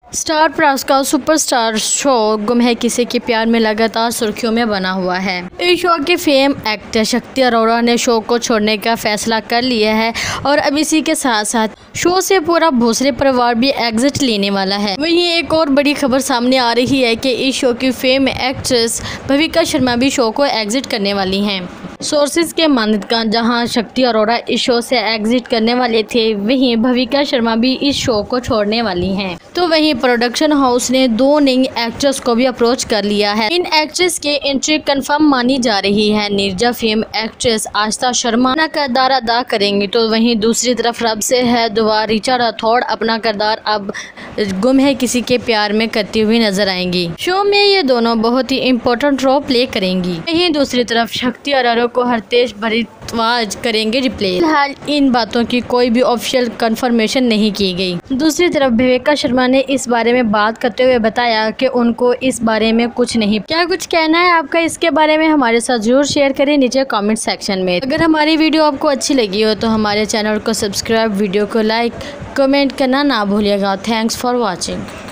Star Plus का superstar show Ghum Hai किसी के प्यार में लगातार सुर्खियों में बना हुआ है। इस शो के फेम एक्टर शक्ति अरोड़ा ने शो को छोड़ने का फैसला कर लिया है और अब इसी के साथ साथ शो से पूरा भोसले परिवार भी एग्जिट लेने वाला है। वहीं एक और बड़ी खबर सामने आ रही है कि इस शो की फेम एक्ट्रेस भविका शर्मा भी शो को एग्जिट करने वाली हैं। सोर्सेज के मुताबिक जहां शक्ति अरोड़ा इस शो से एग्जिट करने वाले थे, वहीं भविका शर्मा भी इस शो को छोड़ने वाली हैं। तो वहीं प्रोडक्शन हाउस ने 2 नई एक्ट्रेस को भी अप्रोच कर लिया है। इन एक्ट्रेस के एंट्री कंफर्म मानी जा रही है। नीरजा फेम एक्ट्रेस आस्था शर्मा अपना किरदार अदा करेंगी, तो वहीं दूसरी तरफ रब से है दुआ ऋचा राठौड़ अपना किरदार अब गुम है किसी के प्यार में करती हुई नजर आएंगी। शो में ये दोनों बहुत ही इम्पोर्टेंट रोल प्ले करेंगी। वहीं दूसरी तरफ शक्ति अरोड़ा को हरतेश भारद्वाज करेंगे रिप्लेस। फिलहाल इन बातों की कोई भी ऑफिशियल कंफर्मेशन नहीं की गई। दूसरी तरफ भविका शर्मा ने इस बारे में बात करते हुए बताया कि उनको इस बारे में कुछ नहीं। क्या कुछ कहना है आपका इसके बारे में हमारे साथ जरूर शेयर करें नीचे कमेंट सेक्शन में। अगर हमारी वीडियो आपको अच्छी लगी हो तो हमारे चैनल को सब्सक्राइब, वीडियो को लाइक, कमेंट करना ना भूलिएगा। Thanks for watching.